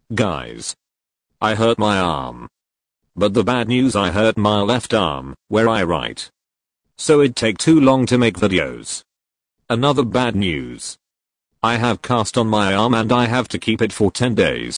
Guys, I hurt my arm. But the bad news, I hurt my left arm, where I write. So it'd take too long to make videos. Another bad news. I have cast on my arm and I have to keep it for 10 days.